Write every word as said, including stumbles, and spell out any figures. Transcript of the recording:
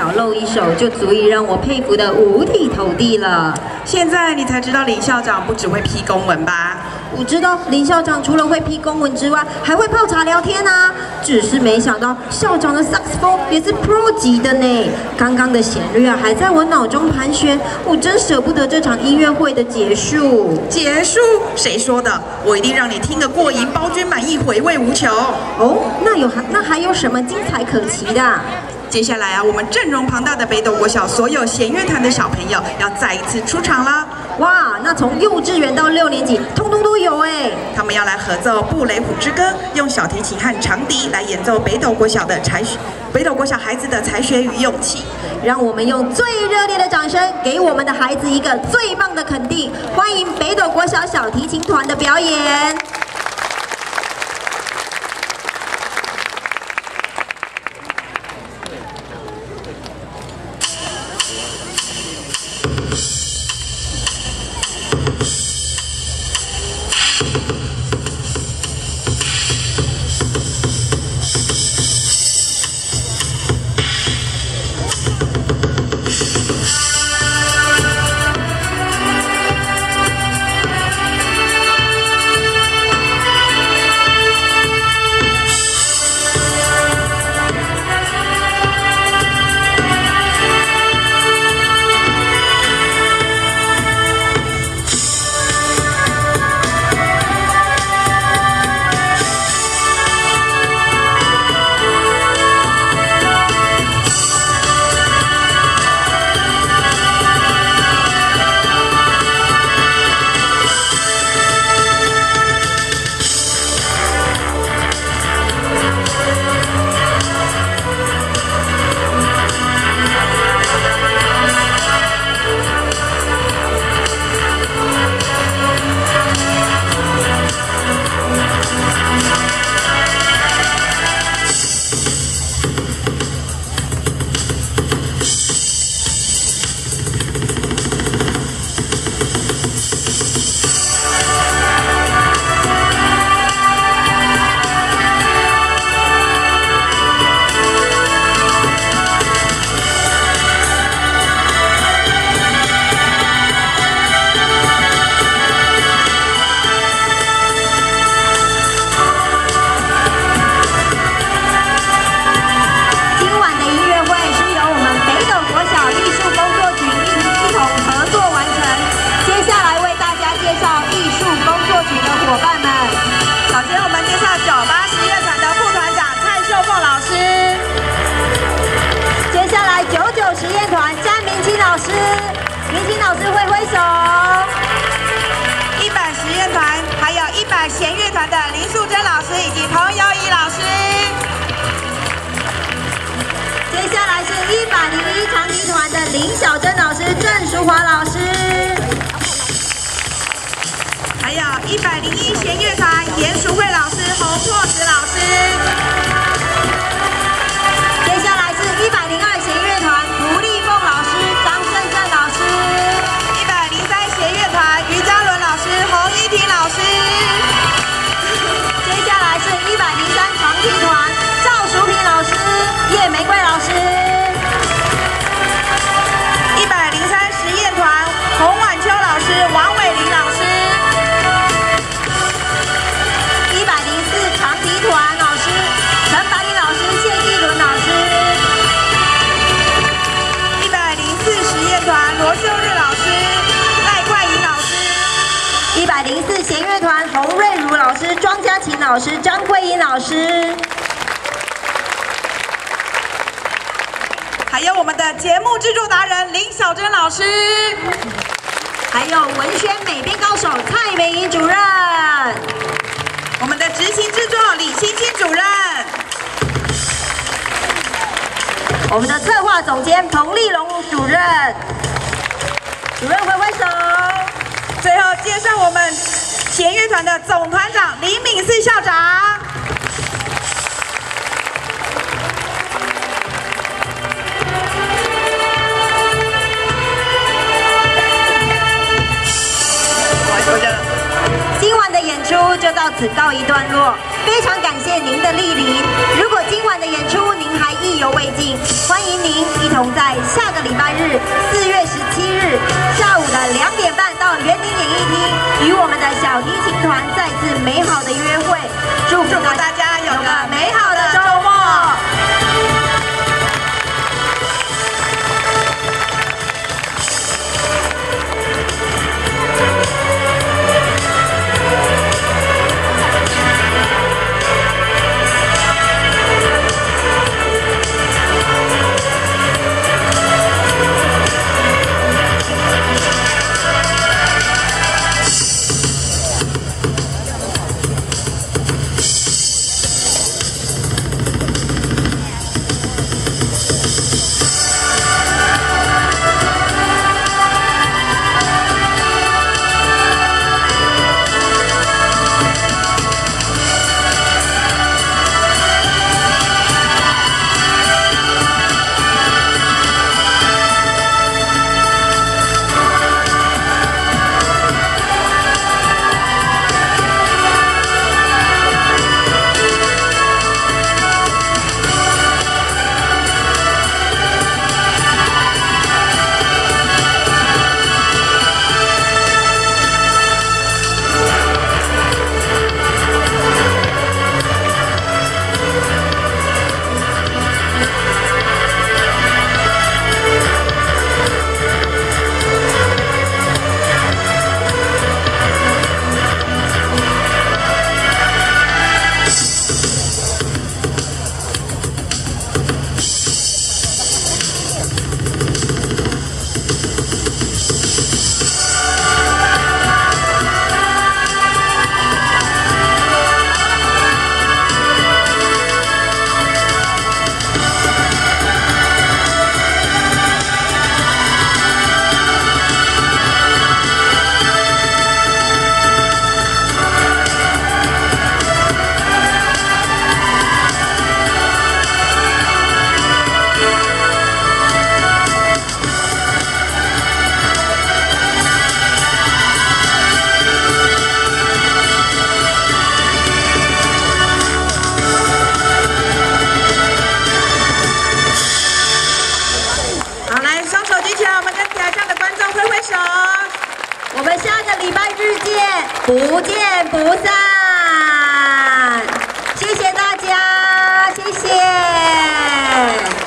小露一手，就足以让我佩服得五体投地了。 现在你才知道林校长不只会批公文吧？ 我知道林校长除了会批公文之外，还会泡茶聊天啊。只是没想到校长的萨克斯风也是 Pro 级的呢。刚刚的旋律啊，还在我脑中盘旋，我真舍不得这场音乐会的结束。 结束？谁说的？我一定让你听个过瘾，包君满意，回味无穷。 哦，那有还那还有什么精彩可期的？ 接下来啊，我们阵容庞大的北斗国小所有弦乐团的小朋友要再一次出场啦！ 哇，那从幼稚园到六年级，通通都有哎！ 他们要来合奏《布雷虎之歌》，用小提琴和长笛来演奏北斗国小的才学，北斗国小孩子的才学与勇气。 让我们用最热烈的掌声，给我们的孩子一个最棒的肯定！欢迎北斗国小小提琴团的表演。明星老师挥挥手。 一百实验团，还有一百弦乐团的林素贞老师以及彭友仪老师。 接下来是一百零一长笛团的林小珍老师、郑淑华老师， 还有一百零一弦乐团严淑慧老师、洪拓石老师。 接下来是一百零二弦乐团胡丽凤老师、张胜胜老师， 一百零三弦乐团于嘉伦老师、洪依婷老师。 接下来是一百零三长笛团赵淑萍老师、叶玫瑰老师， 一百零三实验团洪婉秋老师、王伟玲老师。 一百零四长笛团老师陈白云老师、谢继伦老师。 一百零四实验团罗秀日老师、赖冠莹老师。 一百零四弦乐团洪瑞如老师、庄嘉琴老师、张慧英老师。 还有我们的节目制作达人林小珍老师， 还有文宣美编高手蔡美仪主任， 我们的执行制作李欣欣主任， 我们的策划总监彭丽龙主任，主任挥挥手。 最后介绍我们弦乐团的总团长林敏四校长。 今晚的演出就到此告一段落，非常感谢您的莅临。如果今晚的演出您还意犹未尽，欢迎您一同同在下个礼拜日四月十七日下午的两点半到园林演艺厅，与我们的小提琴团再次美好的约会。祝福大家有个美好的周末。 我们下个礼拜日见，不见不散。谢谢大家，谢谢。